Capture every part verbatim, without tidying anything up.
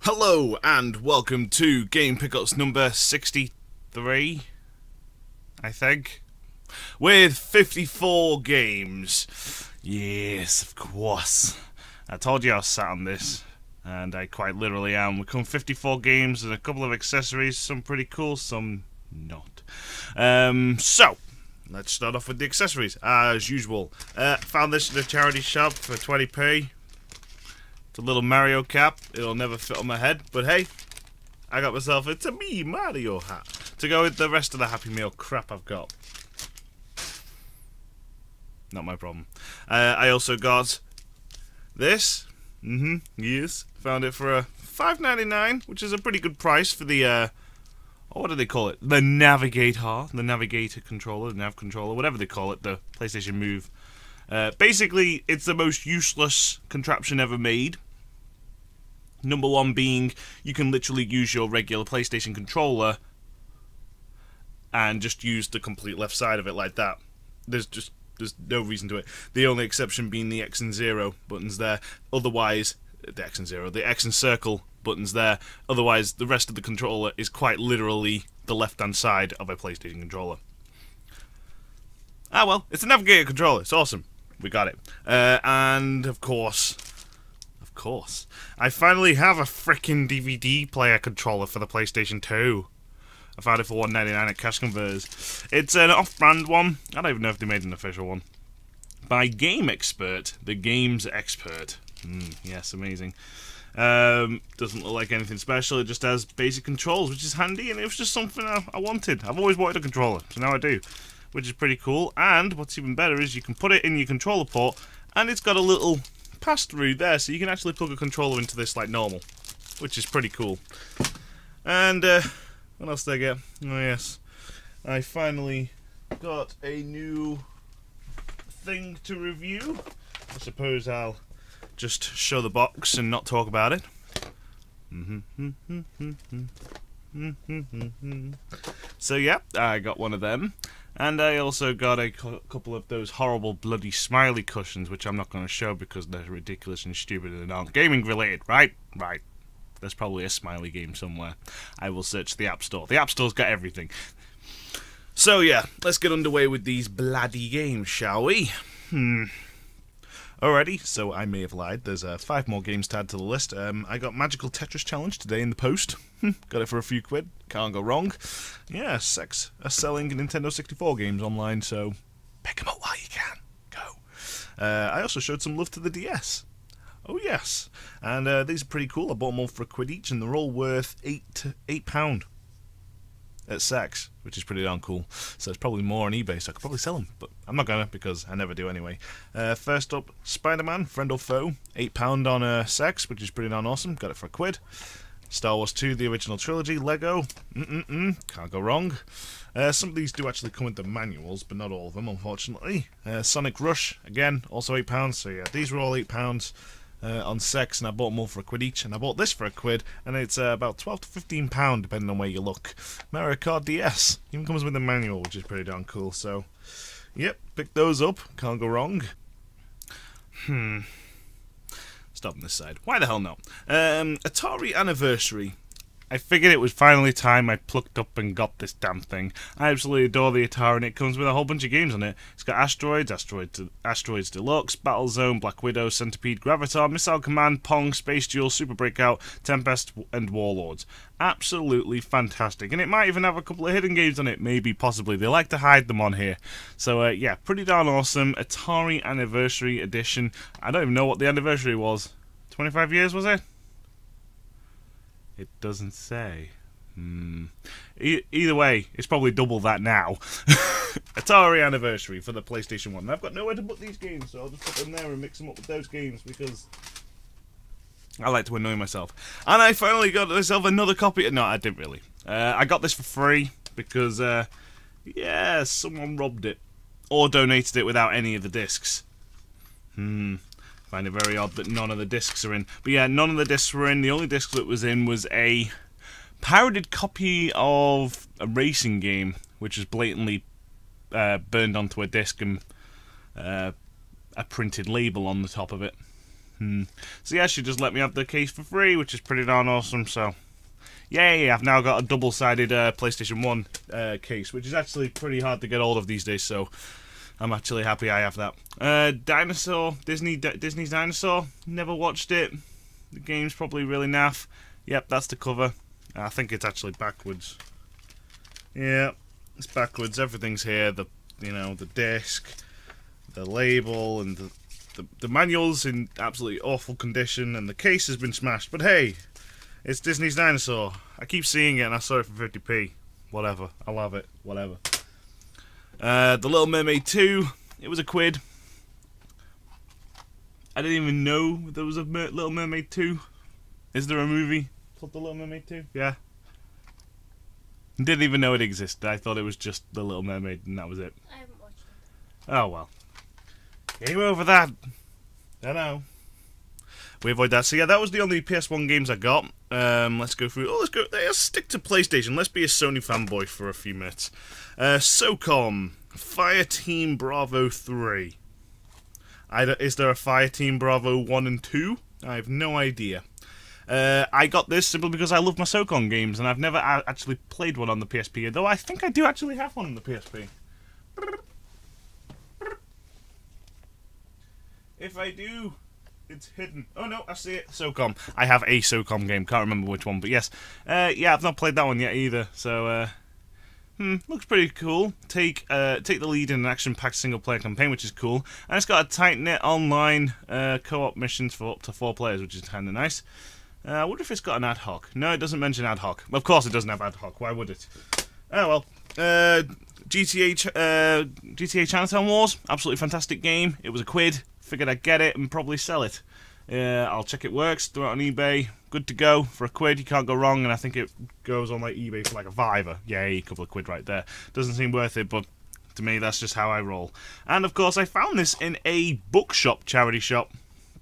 Hello and welcome to Game Pickups number sixty-three, I think, with fifty-four games. Yes, of course. I told you I was sat on this, and I quite literally am. We come fifty-four games and a couple of accessories, some pretty cool, some not. Um, so, let's start off with the accessories, as usual. Uh, found this in a charity shop for twenty p. It's a little Mario cap. It'll never fit on my head, but hey, I got myself a to me Mario hat to go with the rest of the Happy Meal crap I've got. Not my problem. Uh, I also got this. Mm-hmm. Yes. Found it for a five ninety-nine, which is a pretty good price for the. Uh, what do they call it? The Navigator, the Navigator controller, the Nav controller, whatever they call it, the PlayStation Move. Uh, basically, it's the most useless contraption ever made. Number one being, you can literally use your regular PlayStation controller and just use the complete left side of it like that. There's just there's no reason to it. The only exception being the X and zero buttons there. Otherwise, the X and zero, the X and circle buttons there. Otherwise, the rest of the controller is quite literally the left-hand side of a PlayStation controller. Ah well, it's a Navigator controller. It's awesome. We got it. Uh, and, of course, of course, I finally have a frickin' D V D player controller for the PlayStation two. I found it for one ninety-nine at Cash Converters. It's an off-brand one. I don't even know if they made an official one. By Game Expert, the Games Expert. Mm, yes, amazing. Um, doesn't look like anything special. It just has basic controls, which is handy, and it was just something I, I wanted. I've always wanted a controller, so now I do. Which is pretty cool, and what's even better is you can put it in your controller port, and it's got a little pass-through there, so you can actually plug a controller into this like normal, which is pretty cool. And, uh, what else did I get? Oh yes, I finally got a new thing to review. I suppose I'll just show the box and not talk about it. So yeah, I got one of them. And I also got a couple of those horrible bloody smiley cushions, which I'm not going to show because they're ridiculous and stupid and aren't gaming related, right? Right. There's probably a smiley game somewhere. I will search the App Store. The App Store's got everything. So yeah, let's get underway with these bloody games, shall we? Hmm. Alrighty, so I may have lied. There's uh, five more games to add to the list. Um, I got Magical Tetris Challenge today in the post. Got it for a few quid. Can't go wrong. Yeah, Sex are selling Nintendo sixty-four games online, so pick them up while you can. Go. Uh, I also showed some love to the D S. Oh yes, and uh, these are pretty cool. I bought them all for a quid each, and they're all worth eight eight pound at Sex, which is pretty darn cool. So it's probably more on eBay, so I could probably sell them, but I'm not gonna because I never do anyway. Uh, first up, Spider-Man, Friend or Foe, eight pound on uh, Sex, which is pretty darn awesome. Got it for a quid. Star Wars two, the original trilogy, Lego, mm-mm-mm, can't go wrong. Uh, some of these do actually come with the manuals, but not all of them, unfortunately. Uh, Sonic Rush, again, also eight pounds, so yeah, these were all eight pounds. Uh, on Sex, and I bought them all for a quid each, and I bought this for a quid, and it's uh, about twelve to fifteen pound depending on where you look. Mario Kart D S even comes with a manual, which is pretty darn cool. So, yep, pick those up. Can't go wrong. Hmm. Stop on this side. Why the hell not? Um, Atari Anniversary. I figured it was finally time I plucked up and got this damn thing. I absolutely adore the Atari, and it comes with a whole bunch of games on it. It's got Asteroids, Asteroids, Asteroids Deluxe, Battlezone, Black Widow, Centipede, Gravitar, Missile Command, Pong, Space Duel, Super Breakout, Tempest, and Warlords. Absolutely fantastic, and it might even have a couple of hidden games on it, maybe, possibly. They like to hide them on here. So, uh, yeah, pretty darn awesome. Atari Anniversary Edition. I don't even know what the anniversary was. twenty-five years, was it? It doesn't say. Hmm. E either way, it's probably double that now. Atari Anniversary for the PlayStation one. And I've got nowhere to put these games, so I'll just put them there and mix them up with those games because I like to annoy myself. And I finally got myself another copy. No, I didn't really. Uh, I got this for free because, uh, yeah, someone robbed it or donated it without any of the discs. Hmm. Find it very odd that none of the discs are in. But yeah, none of the discs were in. The only disc that was in was a pirated copy of a racing game, which was blatantly uh, burned onto a disc and uh, a printed label on the top of it. Hmm. So yeah, she just let me have the case for free, which is pretty darn awesome. So, yay! I've now got a double-sided uh, PlayStation one uh, case, which is actually pretty hard to get hold of these days. So, I'm actually happy I have that. Uh, Dinosaur, Disney, D Disney's Dinosaur. Never watched it. The game's probably really naff. Yep, that's the cover. I think it's actually backwards. Yeah, it's backwards. Everything's here. The you know the disc, the label, and the, the the manual's in absolutely awful condition, and the case has been smashed. But hey, it's Disney's Dinosaur. I keep seeing it, and I saw it for fifty p. Whatever. I love it. Whatever. Uh, the Little Mermaid two. It was a quid. I didn't even know there was a Mer Little Mermaid two. Is there a movie called The Little Mermaid two? Yeah. Didn't even know it existed. I thought it was just The Little Mermaid and that was it. I haven't watched it. Oh well. Game over that. I know. We avoid that. So yeah, that was the only P S one games I got. Um, let's go through. Oh, let's go. Let's stick to PlayStation. Let's be a Sony fanboy for a few minutes. Uh, SOCOM Fireteam Bravo three. I don't, is there a Fireteam Bravo one and two? I have no idea. Uh, I got this simply because I love my SOCOM games, and I've never a actually played one on the P S P, though I think I do actually have one on the P S P. If I do, it's hidden. Oh no, I see it. SOCOM. I have a SOCOM game, can't remember which one, but yes. Uh, yeah, I've not played that one yet either, so... Uh, Hmm, looks pretty cool. Take uh, take the lead in an action-packed single-player campaign, which is cool. And it's got a tight-knit online uh, co-op missions for up to four players, which is kind of nice. Uh, I wonder if it's got an ad hoc. No, it doesn't mention ad hoc. Of course it doesn't have ad hoc. Why would it? Oh, well. Uh, G T A, uh, G T A Chinatown Wars. Absolutely fantastic game. It was a quid. Figured I'd get it and probably sell it. Uh, I'll check it works. Throw it on eBay. Good to go. For a quid, you can't go wrong. And I think it goes on like eBay for like a fiver. Yay, a couple of quid right there. Doesn't seem worth it, but to me, that's just how I roll. And of course, I found this in a bookshop, charity shop.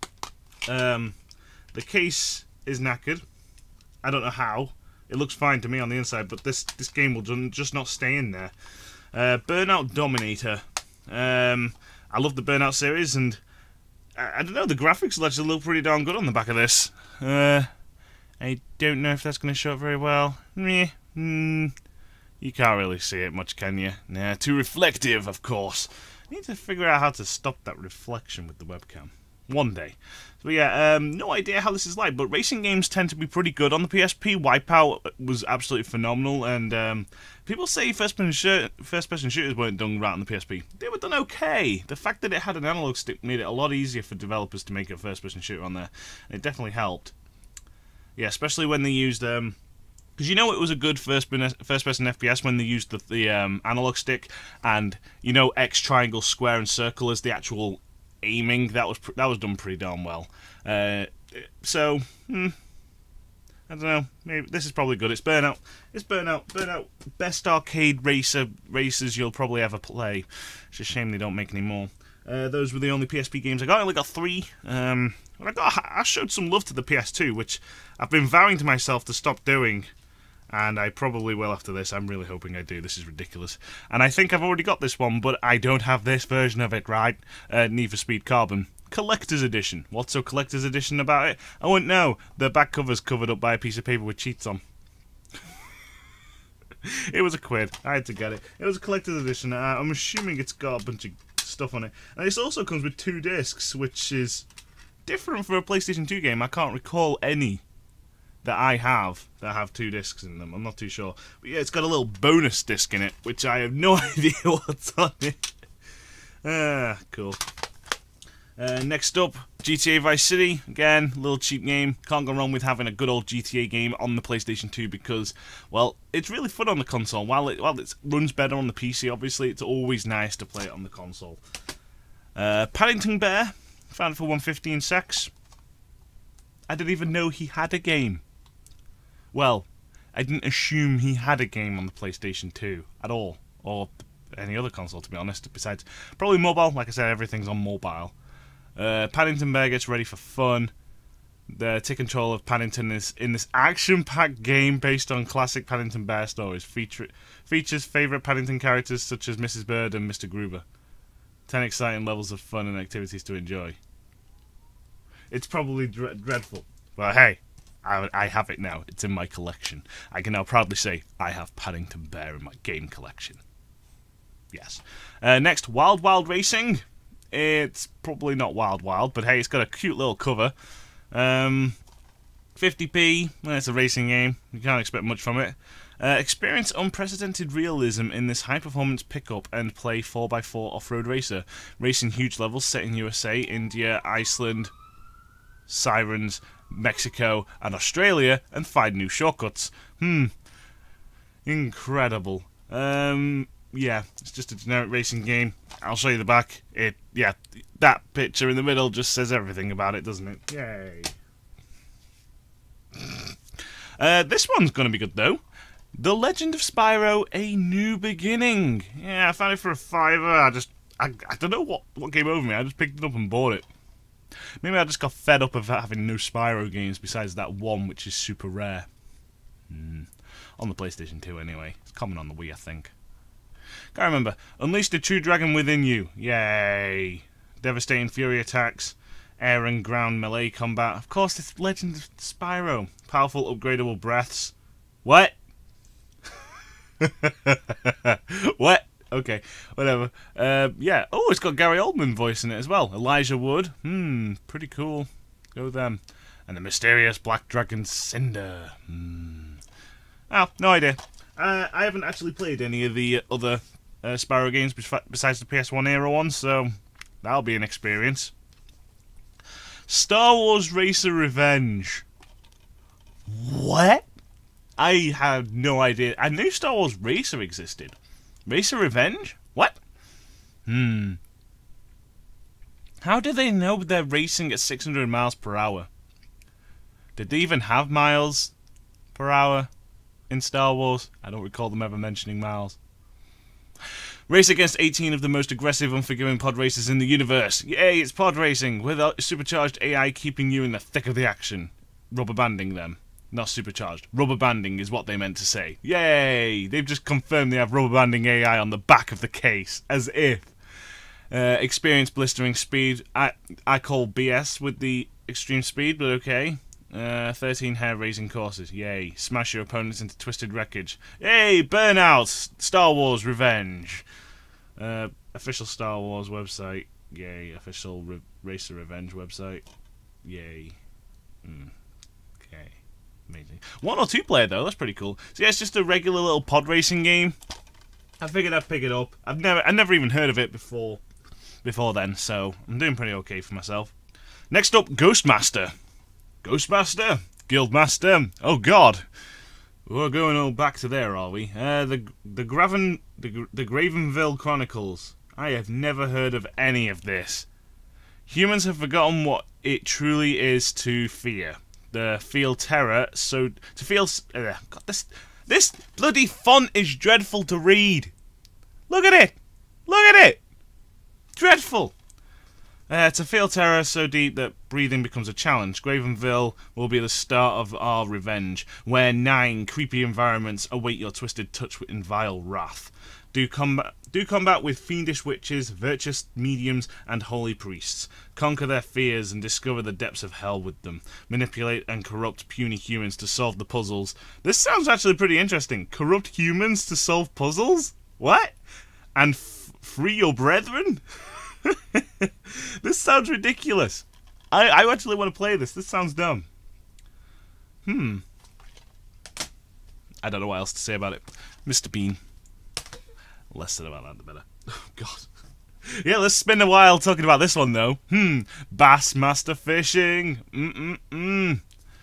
Um, the case is knackered. I don't know how. It looks fine to me on the inside, but this this game will just not stay in there. Uh, Burnout Dominator. Um, I love the Burnout series, and I, I don't know, the graphics actually look pretty darn good on the back of this. Uh, I don't know if that's going to show up very well. Meh. Mm, you can't really see it much, can you? Nah, too reflective, of course. I need to figure out how to stop that reflection with the webcam. One day. So yeah, um, no idea how this is like, but racing games tend to be pretty good on the P S P. Wipeout was absolutely phenomenal, and um, people say first-person shoot first-person shooters weren't done right on the P S P. They were done okay. The fact that it had an analog stick made it a lot easier for developers to make a first-person shooter on there. It definitely helped. Yeah, especially when they used... Um, Because you know it was a good first-person F P S when they used the, the um, analog stick, and you know X, triangle, square, and circle as the actual aiming. That was that was done pretty darn well. Uh, so hmm, I don't know. Maybe this is probably good. It's Burnout. It's Burnout. Burnout. Best arcade racer races you'll probably ever play. It's a shame they don't make any more. Uh, those were the only P S P games I got. I only got three. Um, I got. I showed some love to the P S two, which I've been vowing to myself to stop doing. And I probably will after this. I'm really hoping I do. This is ridiculous. And I think I've already got this one, but I don't have this version of it, right? Uh, Need for Speed Carbon. Collector's Edition. What's so Collector's Edition about it? I wouldn't know. The back cover's covered up by a piece of paper with cheats on. It was a quid. I had to get it. It was a Collector's Edition. Uh, I'm assuming it's got a bunch of stuff on it. And this also comes with two discs, which is different for a PlayStation two game. I can't recall any that I have that have two discs in them. I'm not too sure. But yeah, it's got a little bonus disc in it, which I have no idea what's on it. Ah, cool. Uh, next up, G T A Vice City. Again, a little cheap game. Can't go wrong with having a good old G T A game on the PlayStation two because, well, it's really fun on the console. While it, while it runs better on the P C, obviously, it's always nice to play it on the console. Uh, Paddington Bear. Found it for one fifteen secs. I didn't even know he had a game. Well, I didn't assume he had a game on the PlayStation two at all, or any other console, to be honest, besides probably mobile. Like I said, everything's on mobile. Uh, Paddington Bear gets ready for fun. The take control of Paddington is in this action-packed game based on classic Paddington Bear stories. Feature, features favourite Paddington characters such as Missus Bird and Mister Gruber. Ten exciting levels of fun and activities to enjoy. It's probably dre dreadful. But hey, I, I have it now. It's in my collection. I can now proudly say I have Paddington Bear in my game collection. Yes. Uh, next, Wild Wild Racing. It's probably not Wild Wild, but hey, it's got a cute little cover. Um, fifty p. Well, it's a racing game. You can't expect much from it. Uh, experience unprecedented realism in this high-performance pick-up and play four by four off-road racer. Racing huge levels set in U S A, India, Iceland, Sirens, Mexico, and Australia, and find new shortcuts. Hmm. Incredible. Um, yeah, it's just a generic racing game. I'll show you the back. It, yeah, that picture in the middle just says everything about it, doesn't it? Yay. Uh, this one's going to be good, though. The Legend of Spyro: A New Beginning. Yeah, I found it for a fiver. I just, I, I don't know what, what came over me. I just picked it up and bought it. Maybe I just got fed up of having no Spyro games besides that one, which is super rare. Hmm. On the PlayStation two, anyway. It's common on the Wii, I think. Can't remember. Unleash the true dragon within you. Yay. Devastating fury attacks. Air and ground melee combat. Of course, it's Legend of Spyro. Powerful upgradable breaths. What? What? Okay, whatever. Uh, yeah. Oh, it's got Gary Oldman voicing it as well. Elijah Wood. Hmm, pretty cool. Go them. And the mysterious black dragon Cinder. Hmm. Oh, no idea. Uh, I haven't actually played any of the other uh, Spyro games besides the P S one era ones, so that'll be an experience. Star Wars Racer Revenge. What? I had no idea. I knew Star Wars Racer existed. Racer Revenge? What? Hmm. How do they know they're racing at six hundred miles per hour? Did they even have miles per hour in Star Wars? I don't recall them ever mentioning miles. Race against eighteen of the most aggressive, unforgiving pod racers in the universe. Yay, it's pod racing, with a supercharged A I keeping you in the thick of the action. Rubber banding them. Not supercharged. Rubber banding is what they meant to say. Yay! They've just confirmed they have rubber banding A I on the back of the case. As if. Uh, experience blistering speed. I I call B S with the extreme speed, but okay. Uh, thirteen hair-raising courses. Yay. Smash your opponents into twisted wreckage. Yay! Burnout! Star Wars Revenge. Uh, official Star Wars website. Yay. Official Re Racer Revenge website. Yay. Mm. Okay. Amazing. One or two player though, that's pretty cool. So yeah, it's just a regular little pod racing game. I figured I'd pick it up. I've never I never even heard of it before before then, so I'm doing pretty okay for myself. Next up, Ghostmaster. Ghostmaster? Guildmaster? Oh god. We're going all back to there, are we? Uh the the Graven the the Gravenville Chronicles. I have never heard of any of this. Humans have forgotten what it truly is to fear. The feel terror, so to feel. Uh, God, this this bloody font is dreadful to read. Look at it, look at it, dreadful. Uh, to feel terror so deep that breathing becomes a challenge. Gravenville will be the start of our revenge, where nine creepy environments await your twisted touch in vile wrath. Do combat, do combat with fiendish witches, virtuous mediums, and holy priests. Conquer their fears and discover the depths of hell with them. Manipulate and corrupt puny humans to solve the puzzles. This sounds actually pretty interesting. Corrupt humans to solve puzzles? What? And f free your brethren? This sounds ridiculous. I, I actually want to play this. This sounds dumb. Hmm. I don't know what else to say about it. Mister Bean. Less said about that, the better. Oh, God. Yeah, let's spend a while talking about this one, though. Hmm. Bassmaster Fishing. Mm-mm-mm.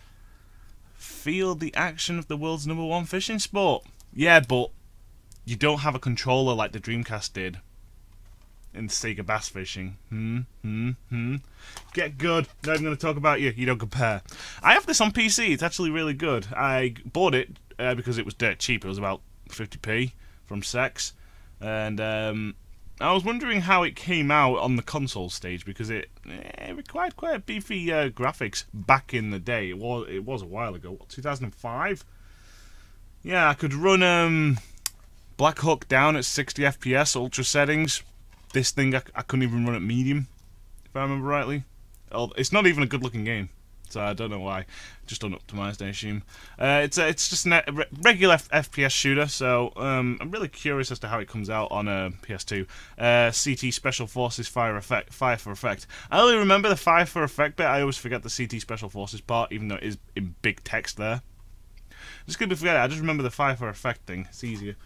Feel the action of the world's number one fishing sport. Yeah, but you don't have a controller like the Dreamcast did in Sega Bass Fishing. Hmm, hmm, hmm. Get good. Not even going to talk about you. You don't compare. I have this on P C. It's actually really good. I bought it uh, because it was dirt cheap. It was about fifty p from Sex. And um, I was wondering how it came out on the console stage because it, eh, it required quite a beefy uh, graphics back in the day. It was it was a while ago. What, two thousand five? Yeah, I could run um, Black Hawk Down at sixty F P S, ultra settings. This thing I, I couldn't even run at medium, if I remember rightly. It's not even a good-looking game, so I don't know why. Just unoptimized, I assume. Uh, it's a, it's just a re regular F P S shooter, so um, I'm really curious as to how it comes out on a P S two. Uh, C T Special Forces Fire Effect, Fire for Effect. I only remember the Fire for Effect bit. I always forget the C T Special Forces part, even though it is in big text there. Just gonna forget it. I just remember the Fire for Effect thing. It's easier.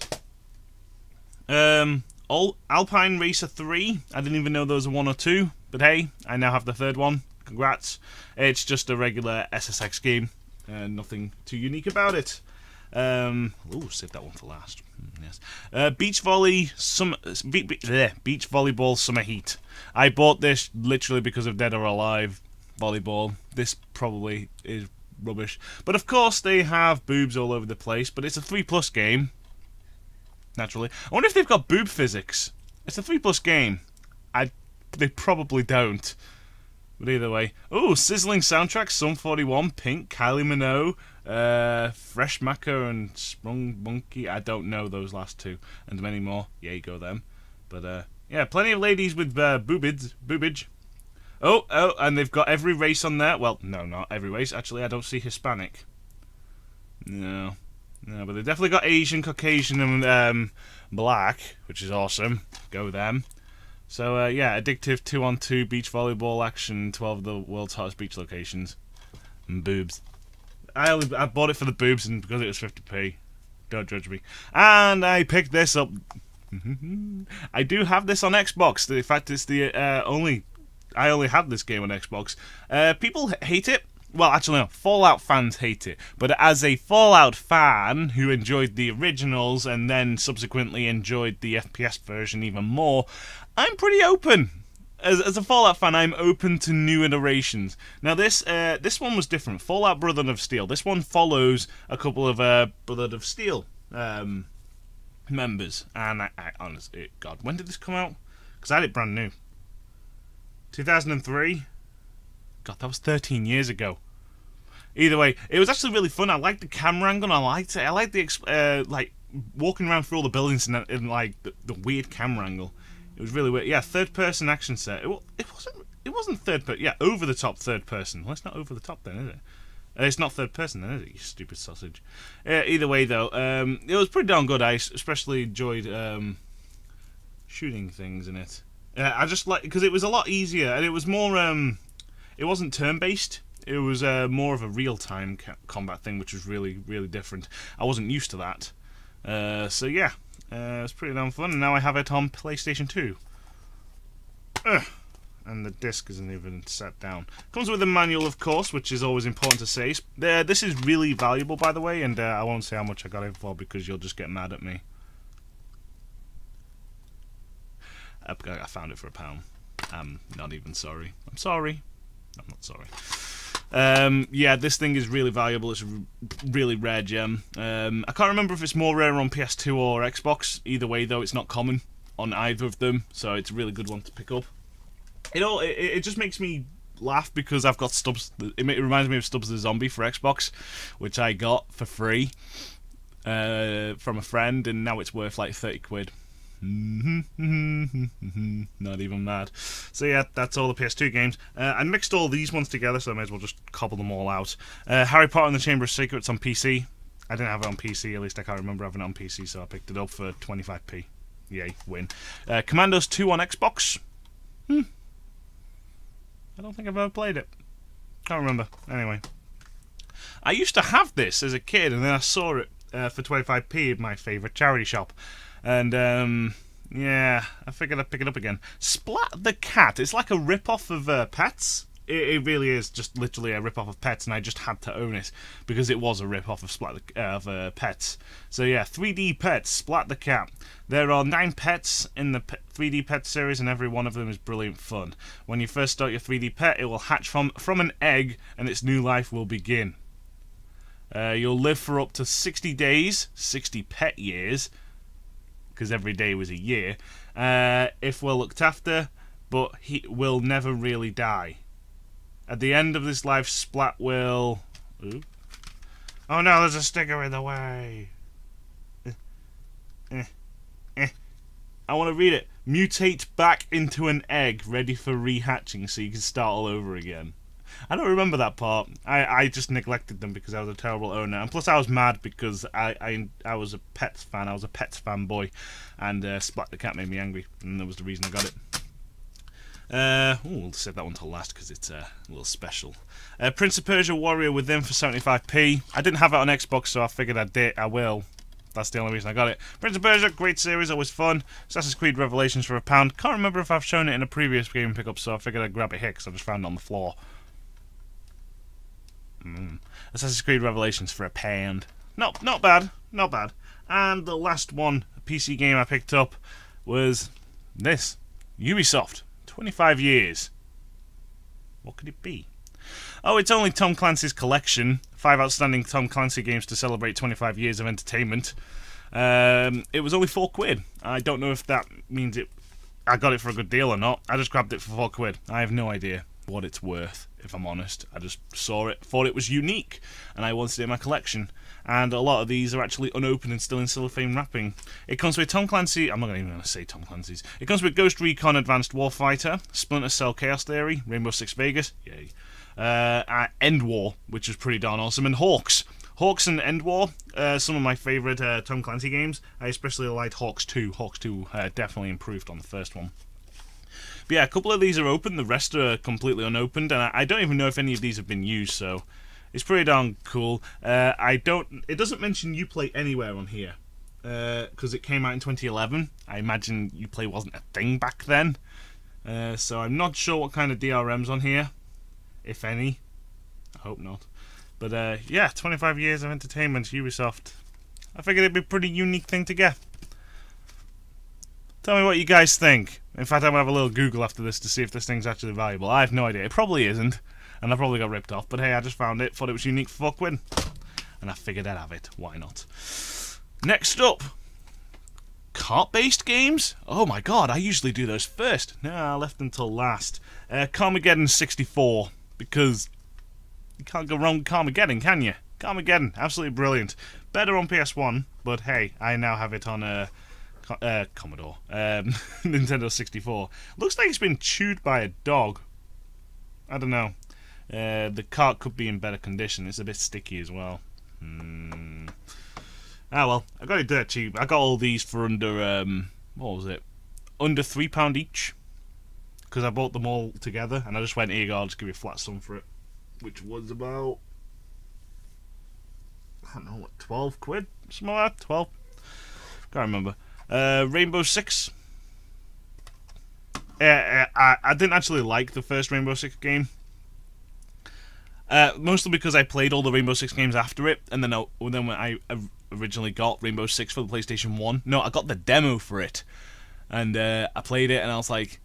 Um, Al Alpine Racer three. I didn't even know there was a one or two, but hey, I now have the third one. Congrats. It's just a regular S S X game. Uh, nothing too unique about it. Um, ooh, save that one for last. Mm, yes. Uh, beach volley, summer, be, be, bleh, beach volleyball summer heat. I bought this literally because of Dead or Alive volleyball. This probably is rubbish, but of course they have boobs all over the place. But it's a three plus game. Naturally, I wonder if they've got boob physics. It's a three plus game. I they probably don't. But either way, oh, sizzling soundtrack, Sum forty-one, Pink, Kylie Minogue, uh, Fresh Macca and Sprung Monkey. I don't know those last two, and many more. Yay, go them. But uh, yeah, plenty of ladies with uh, boobage, boobage. Oh, oh, and they've got every race on there. Well, no, not every race. Actually, I don't see Hispanic. No, no, but they've definitely got Asian, Caucasian, and um, Black, which is awesome. Go them. So, uh, yeah, addictive two on two beach volleyball action, twelve of the world's hottest beach locations. And boobs. I only I bought it for the boobs and because it was fifty p. Don't judge me. And I picked this up. I do have this on Xbox. In fact, it's the uh, only... I only had this game on Xbox. Uh, people hate it. Well, actually, no. Fallout fans hate it. But as a Fallout fan who enjoyed the originals and then subsequently enjoyed the F P S version even more, I'm pretty open. As, as a Fallout fan, I'm open to new iterations. Now, this uh, this one was different. Fallout Brotherhood of Steel. This one follows a couple of uh, Brotherhood of Steel um, members. And I, I honestly, God, when did this come out? Because I had it brand new. two thousand three? God, that was thirteen years ago. Either way, it was actually really fun. I liked the camera angle. I liked it. I liked the uh, like walking around through all the buildings and, and like the, the weird camera angle. It was really weird. Yeah, third-person action set. It, it wasn't. It wasn't third person. Yeah, over the top third person. Well, it's not over the top then, is it? Uh, it's not third person then, is it? You stupid sausage. Uh, either way, though, um, it was pretty darn good. I especially enjoyed um, shooting things in it. Uh, I just like because it was a lot easier and it was more. Um, It wasn't turn-based. It was uh, more of a real-time combat thing, which was really, really different. I wasn't used to that. Uh, so yeah, uh, it was pretty damn fun. And now I have it on PlayStation two. Ugh. And the disc isn't even set down. Comes with a manual, of course, which is always important to say. Uh, this is really valuable, by the way, and uh, I won't say how much I got it for because you'll just get mad at me. I found it for a pound. I'm not even sorry. I'm sorry. I'm not sorry. Um, yeah, this thing is really valuable. It's a really rare gem. Um, I can't remember if it's more rare on P S two or Xbox. Either way, though, it's not common on either of them, so it's a really good one to pick up. It all it, it just makes me laugh because I've got Stubbs. It reminds me of Stubbs the Zombie for Xbox, which I got for free uh, from a friend, and now it's worth like thirty quid. Not even mad. So yeah, that's all the P S two games. Uh, I mixed all these ones together, so I may as well just cobble them all out. Uh, Harry Potter and the Chamber of Secrets on P C. I didn't have it on P C, at least I can't remember having it on P C, so I picked it up for twenty-five p. Yay, win. Uh, Commandos two on Xbox. Hmm. I don't think I've ever played it. Can't remember. Anyway. I used to have this as a kid, and then I saw it uh, for twenty-five p in my favourite charity shop. And, um, yeah, I figured I'd pick it up again. Splat the Cat. It's like a rip-off of uh, Pets. It, it really is just literally a rip-off of Pets, and I just had to own it because it was a rip-off of, Splat the, uh, of uh, Pets. So, yeah, three D Pets, Splat the Cat. There are nine pets in the three D Pet series, and every one of them is brilliant fun. When you first start your three D pet, it will hatch from, from an egg, and its new life will begin. Uh, you'll live for up to sixty days, sixty pet years, because every day was a year, uh, if well looked after, but he will never really die. At the end of this life, Splat will... Ooh. Oh no, there's a sticker in the way. Eh, eh, eh. I want to read it. mutate back into an egg ready for rehatching so you can start all over again. I don't remember that part. I, I just neglected them because I was a terrible owner. And plus I was mad because I I, I was a Pets fan. I was a Pets fanboy. And uh, Splat the Cat made me angry. And that was the reason I got it. Uh, ooh, we'll save that one till last because it's uh, a little special. Uh, Prince of Persia Warrior Within for seventy-five p. I didn't have it on Xbox, so I figured I did. I will. That's the only reason I got it. Prince of Persia, great series, always fun. Assassin's Creed Revelations for a pound. Can't remember if I've shown it in a previous game pickup, so I figured I'd grab it here because I just found it on the floor. Mm. Assassin's Creed Revelations for a pound. Not, not bad, not bad. And the last one, a P C game I picked up, was this. Ubisoft. twenty-five years. What could it be? Oh, it's only Tom Clancy's collection. Five outstanding Tom Clancy games to celebrate twenty-five years of entertainment. Um, it was only four quid. I don't know if that means it. I got it for a good deal or not. I just grabbed it for four quid. I have no idea what it's worth, if I'm honest. I just saw it, thought it was unique, and I wanted it in my collection. And a lot of these are actually unopened and still in cellophane wrapping. It comes with Tom Clancy. I'm not even going to say Tom Clancy's. It comes with Ghost Recon Advanced Warfighter, Splinter Cell Chaos Theory, Rainbow Six Vegas, yay, uh, uh, End War, which is pretty darn awesome, and Hawks. Hawks and End War, uh, some of my favourite uh, Tom Clancy games. I especially liked Hawks two. Hawks two uh, definitely improved on the first one. But yeah, a couple of these are open, the rest are completely unopened, and I, I don't even know if any of these have been used, so it's pretty darn cool. Uh, I don't. It doesn't mention Uplay anywhere on here, because uh, it came out in twenty eleven. I imagine Uplay wasn't a thing back then, uh, so I'm not sure what kind of D R M's on here, if any. I hope not. But uh, yeah, twenty-five years of entertainment, Ubisoft. I figured it'd be a pretty unique thing to get. Tell me what you guys think. In fact, I'm going to have a little Google after this to see if this thing's actually valuable. I have no idea. It probably isn't. And I probably got ripped off. But hey, I just found it. Thought it was unique for four quid. And I figured I'd have it. Why not? Next up. Kart-based games? Oh my god, I usually do those first. No, I left them till last. Uh, Carmageddon sixty-four. Because you can't go wrong with Carmageddon, can you? Carmageddon. Absolutely brilliant. Better on P S one. But hey, I now have it on... Uh, Uh, Commodore, um, Nintendo sixty-four. Looks like it's been chewed by a dog. I don't know. Uh, the cart could be in better condition. It's a bit sticky as well. Hmm. Ah well, I got it dirt cheap. I got all these for under um, what was it? Under three pound each. Because I bought them all together, and I just went, here you go, I'll just give you a flat sum for it, which was about, I don't know, what, twelve quid, something like that. Twelve. Can't remember. Uh, Rainbow Six. Uh, I, I didn't actually like the first Rainbow Six game. Uh, mostly because I played all the Rainbow Six games after it, and then, I, then when I originally got Rainbow Six for the PlayStation one, no, I got the demo for it, and uh, I played it, and I was like,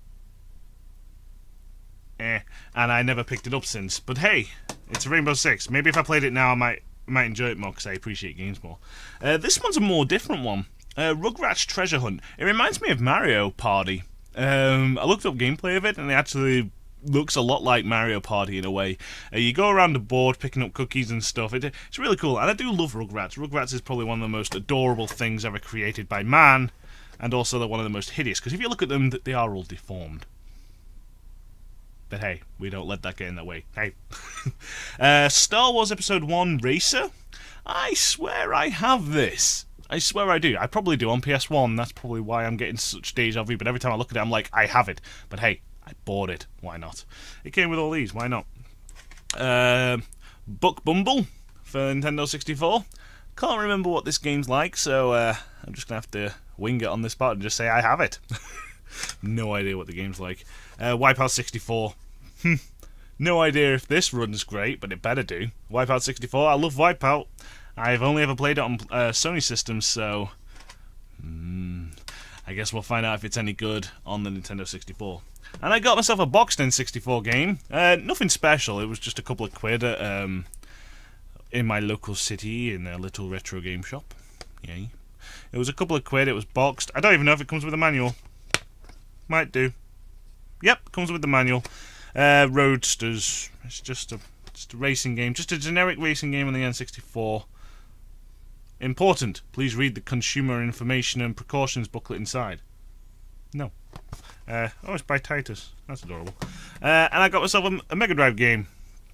eh, and I never picked it up since. But hey, it's Rainbow Six. Maybe if I played it now, I might, I might enjoy it more because I appreciate games more. Uh, this one's a more different one. Uh, Rugrats Treasure Hunt. It reminds me of Mario Party. Um, I looked up gameplay of it, and it actually looks a lot like Mario Party in a way. Uh, you go around the board picking up cookies and stuff. It, it's really cool, and I do love Rugrats. Rugrats is probably one of the most adorable things ever created by man, and also they're one of the most hideous, because if you look at them, they are all deformed. But hey, we don't let that get in the way. Hey. uh, Star Wars Episode one Racer? I swear I have this. I swear I do. I probably do on P S one. That's probably why I'm getting such deja vu. But every time I look at it, I'm like, I have it. But hey, I bought it. Why not? It came with all these. Why not? Uh, Buck Bumble for Nintendo sixty-four. Can't remember what this game's like, so uh, I'm just going to have to wing it on this part and just say I have it. No idea what the game's like. Uh, Wipeout sixty-four. No idea if this runs great, but it better do. Wipeout sixty-four. I love Wipeout. I've only ever played it on uh, Sony systems, so mm, I guess we'll find out if it's any good on the Nintendo sixty-four. And I got myself a boxed N sixty-four game. Uh, nothing special. It was just a couple of quid at, um, in my local city in a little retro game shop. Yay. It was a couple of quid. It was boxed. I don't even know if it comes with a manual. Might do. Yep, comes with the manual. Uh, Roadsters. It's just a, just a racing game. Just a generic racing game on the N sixty-four. Important. Please read the consumer information and precautions booklet inside. No. Uh, oh, it's by Titus. That's adorable. Uh, and I got myself a, a Mega Drive game.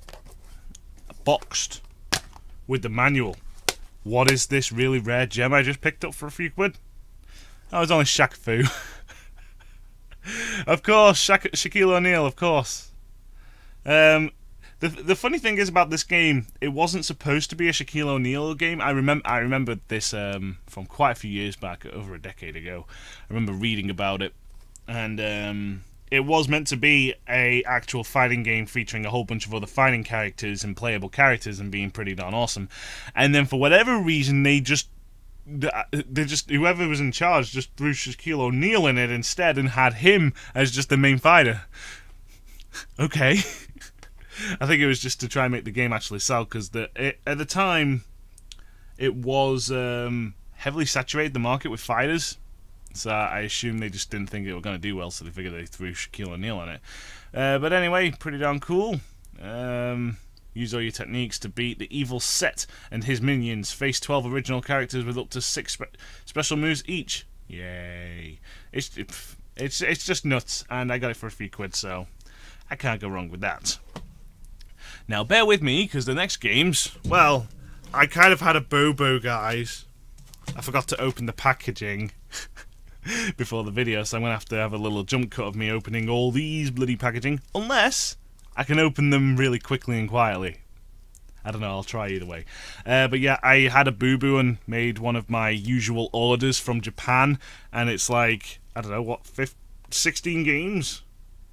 Boxed. With the manual. What is this really rare gem I just picked up for a few quid? Oh, it's only Shaq Fu. Of course, Shaq Shaquille O'Neal, of course. Um, the the funny thing is about this game, it wasn't supposed to be a Shaquille O'Neal game. I remember I remember this um, from quite a few years back, over a decade ago. I remember reading about it, and um, it was meant to be a actual fighting game featuring a whole bunch of other fighting characters and playable characters and being pretty darn awesome. And then for whatever reason, they just they just whoever was in charge just threw Shaquille O'Neal in it instead and had him as just the main fighter. Okay. I think it was just to try and make the game actually sell, because the it, at the time it was um, heavily saturated the market with fighters, so I assume they just didn't think it were going to do well, so they figured they threw Shaquille O'Neal on it. Uh, but anyway, pretty darn cool. Um, use all your techniques to beat the evil Set and his minions. Face twelve original characters with up to six spe special moves each. Yay! It's it's it's just nuts, and I got it for a few quid, so I can't go wrong with that. Now, bear with me, because the next games... Well, I kind of had a boo-boo, guys. I forgot to open the packaging before the video, so I'm going to have to have a little jump cut of me opening all these bloody packaging. Unless I can open them really quickly and quietly. I don't know, I'll try either way. Uh, but yeah, I had a boo-boo and made one of my usual orders from Japan, and it's like, I don't know, what, fifteen, sixteen games?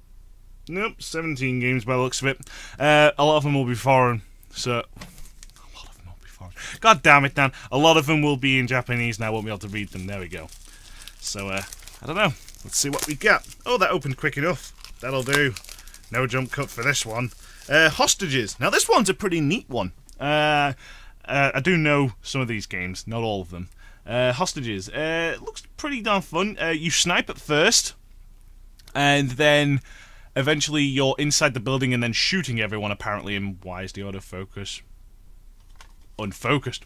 Nope, seventeen games by the looks of it. Uh, a lot of them will be foreign, so... A lot of them will be foreign. God damn it, Dan. A lot of them will be in Japanese, and I won't be able to read them. There we go. So, uh, I don't know. Let's see what we get. Oh, that opened quick enough. That'll do. No jump cut for this one. Uh, Hostages. Now, this one's a pretty neat one. Uh, uh, I do know some of these games, not all of them. Uh, Hostages. Uh, it looks pretty darn fun. Uh, you snipe at first, and then... Eventually, you're inside the building and then shooting everyone, apparently, and why is the autofocus unfocused?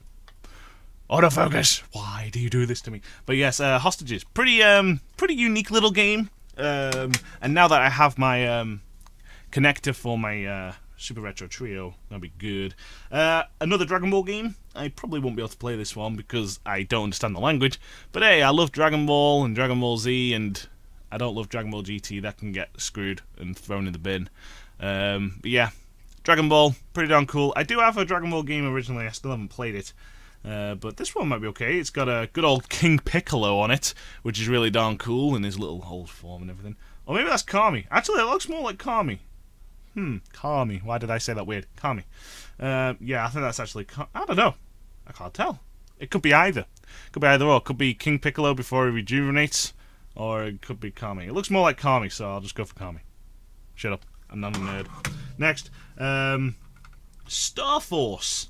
Autofocus! Why do you do this to me? But yes, uh, Hostages. Pretty, um, pretty unique little game. Um, and now that I have my, um, connector for my, uh, Super Retro Trio, that'll be good. Uh, another Dragon Ball game. I probably won't be able to play this one because I don't understand the language. But hey, I love Dragon Ball and Dragon Ball Z, and... I don't love Dragon Ball G T, that can get screwed and thrown in the bin. Um, but yeah, Dragon Ball, pretty darn cool. I do have a Dragon Ball game originally, I still haven't played it. Uh, but this one might be okay. It's got a good old King Piccolo on it, which is really darn cool in his little old form and everything. Or maybe that's Kami. Actually, it looks more like Kami. Hmm, Kami. Why did I say that weird? Kami. Uh, yeah, I think that's actually... I don't know. I can't tell. It could be either. Could be either or. It could be King Piccolo before he rejuvenates. Or it could be Kami. It looks more like Kami, so I'll just go for Kami. Shut up. I'm not a nerd. Next. Um, Star Force.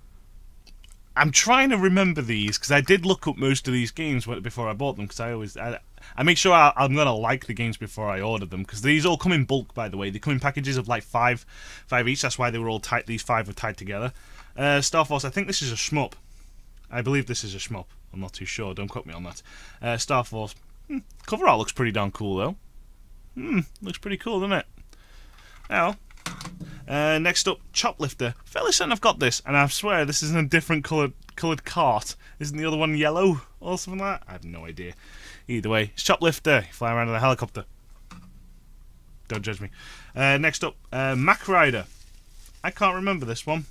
I'm trying to remember these, because I did look up most of these games before I bought them, because I always... I, I make sure I, I'm going to like the games before I order them, because these all come in bulk, by the way. They come in packages of like five, five each. That's why they were all tied. These five were tied together. Uh, Star Force, I think this is a shmup. I believe this is a shmup. I'm not too sure. Don't quote me on that. Uh, Star Force... Hmm, cover art looks pretty darn cool, though. Hmm, looks pretty cool, doesn't it? Well, uh, next up, Choplifter. Fairly certain I've got this, and I swear this is in a different coloured coloured cart. Isn't the other one yellow or something like that? I have no idea. Either way, it's Choplifter. You fly around in a helicopter. Don't judge me. Uh, next up, uh, Mac Rider. I can't remember this one.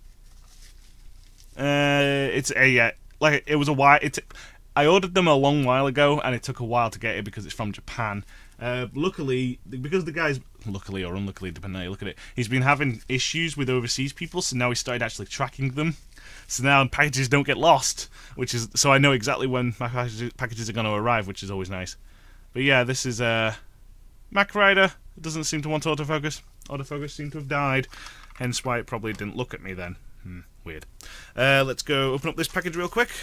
Uh, it's a uh, like it was a while. It's. I ordered them a long while ago, and it took a while to get it because it's from Japan. Uh, luckily, because the guy's... Luckily or unluckily, depending on how you look at it, he's been having issues with overseas people, so now he started actually tracking them. So now packages don't get lost, which is... So I know exactly when my packages, packages are going to arrive, which is always nice. But yeah, this is uh, Mac Rider. It doesn't seem to want autofocus. Autofocus seemed to have died, hence why it probably didn't look at me then. Hmm, weird. Uh, let's go open up this package real quick.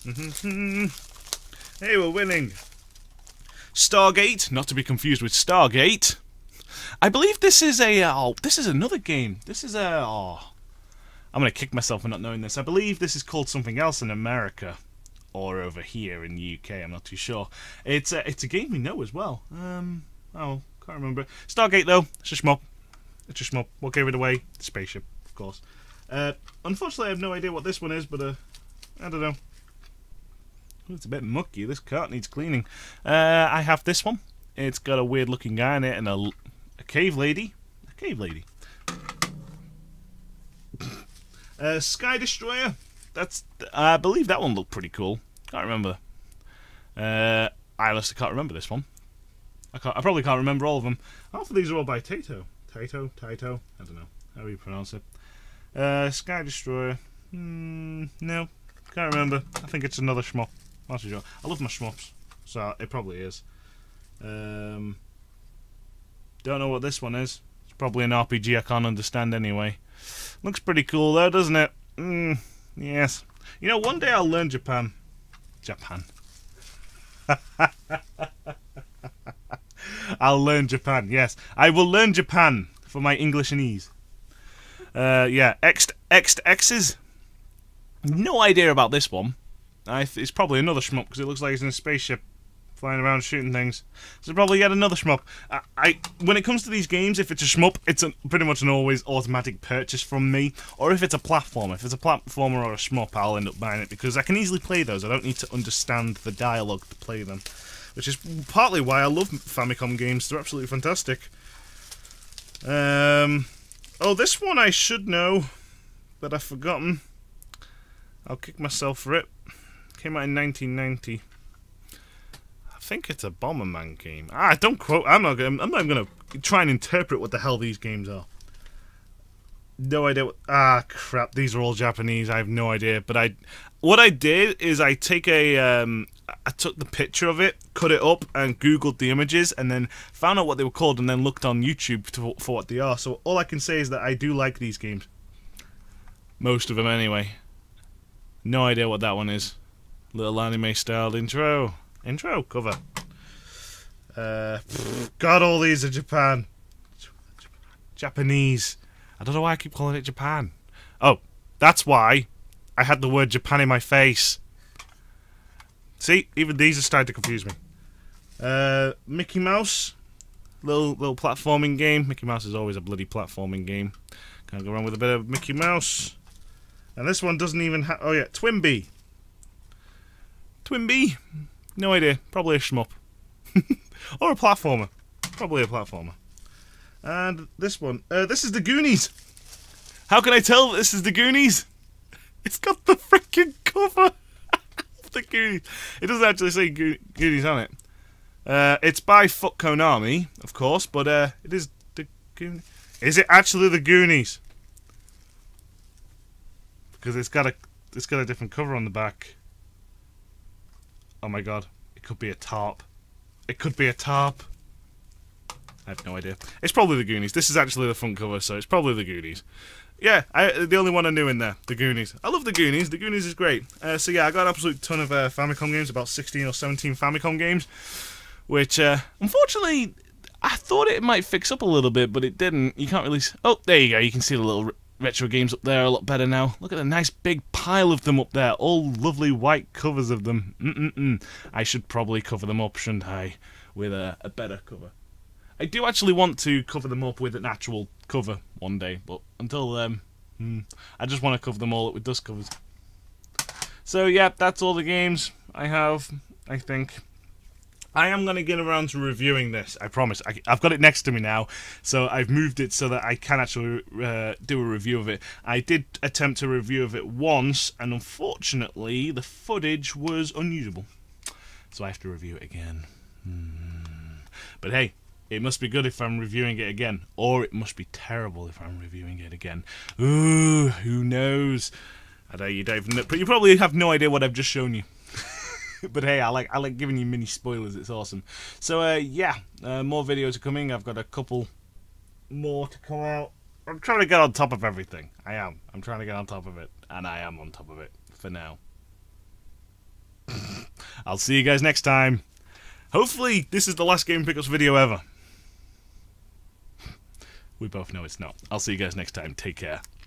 Hey, we're winning. Stargate, not to be confused with Stargate. I believe this is a... Oh, this is another game. This is a... Oh, I'm going to kick myself for not knowing this. I believe this is called something else in America. or over here in the U K. I'm not too sure. It's a, it's a game we know as well. Um, oh, can't remember. Stargate though, it's a shmup. It's a shmup. What gave it away? The spaceship, of course. Uh, unfortunately, I have no idea what this one is, but uh, I don't know. Ooh, it's a bit mucky. This cart needs cleaning. Uh, I have this one. It's got a weird looking guy in it and a, a cave lady. A cave lady. uh, Sky Destroyer. That's. I believe that one looked pretty cool. Can't remember. Uh, I honestly can't remember this one. I can't. I probably can't remember all of them. Half of these are all by Taito. Taito? Taito? I don't know. How do you pronounce it? Uh, Sky Destroyer. Hmm, no. Can't remember. I think it's another shmup. That's sure. I love my shmups. So it probably is. Um, don't know what this one is. It's probably an R P G I can't understand anyway. Looks pretty cool though, doesn't it? Mm, yes. You know, one day I'll learn Japan. Japan. I'll learn Japan, yes. I will learn Japan for my English and ease. Uh, yeah, X X X's. No idea about this one. I th it's probably another shmup because it looks like he's in a spaceship flying around shooting things. So probably yet another shmup. I, I when it comes to these games, if it's a shmup, it's a, pretty much an always automatic purchase from me. Or if it's a platformer, if it's a platformer or a shmup, I'll end up buying it because I can easily play those. I don't need to understand the dialogue to play them, which is partly why I love Famicom games. They're absolutely fantastic. Um, oh, this one I should know, but I've forgotten. I'll kick myself for it. Came out in nineteen ninety. I think it's a Bomberman game. Ah, don't quote. I'm not. Gonna, I'm not even gonna try and interpret what the hell these games are. No idea. What, ah, crap. These are all Japanese. I have no idea. But I, what I did is I take a. Um, I took the picture of it, cut it up, and Googled the images, and then found out what they were called, and then looked on YouTube to, for what they are. So all I can say is that I do like these games. Most of them, anyway. No idea what that one is. Little anime-styled intro. Intro cover. Uh, God, all these are Japan. Japanese. I don't know why I keep calling it Japan. Oh, that's why I had the word Japan in my face. See, even these are starting to confuse me. Uh, Mickey Mouse. Little little platforming game. Mickey Mouse is always a bloody platforming game. Can't go wrong with a bit of Mickey Mouse. And this one doesn't even have... Oh yeah, Twinbee. Twinbee? No idea. Probably a shmup. Or a platformer. Probably a platformer. And this one. Uh, this is the Goonies. How can I tell that this is the Goonies? It's got the freaking cover of the Goonies. It doesn't actually say Go Goonies on it. Uh, it's by Foot Konami, of course, but uh, it is the Goonies. Is it actually the Goonies? Because it's got a it's got a different cover on the back. Oh my god, it could be a tarp. It could be a tarp. I have no idea. It's probably the Goonies. This is actually the front cover, so it's probably the Goonies. Yeah, I, the only one I knew in there, the Goonies. I love the Goonies. The Goonies is great. Uh, so yeah, I got an absolute ton of uh, Famicom games, about sixteen or seventeen Famicom games, which uh, unfortunately I thought it might fix up a little bit, but it didn't. You can't really. S oh, there you go. You can see the little retro games up there a lot better now. Look at the nice big pile of them up there. All lovely white covers of them. Mm-mm-mm. I should probably cover them up, shouldn't I? With a, a better cover. I do actually want to cover them up with an actual cover one day, but until then, hmm, I just want to cover them all up with dust covers. So yeah, that's all the games I have, I think. I am going to get around to reviewing this, I promise. I, I've got it next to me now, so I've moved it so that I can actually uh, do a review of it. I did attempt a review of it once, and unfortunately, the footage was unusable. So I have to review it again. Hmm. But hey, it must be good if I'm reviewing it again, or it must be terrible if I'm reviewing it again. Ooh, who knows? I know you don't even know, but you probably have no idea what I've just shown you. But hey, I like I like giving you mini spoilers. It's awesome. So uh, yeah, uh, more videos are coming. I've got a couple more to come out. I'm trying to get on top of everything. I am. I'm trying to get on top of it, and I am on top of it for now. I'll see you guys next time. Hopefully, this is the last Game Pickups video ever. We both know it's not. I'll see you guys next time. Take care.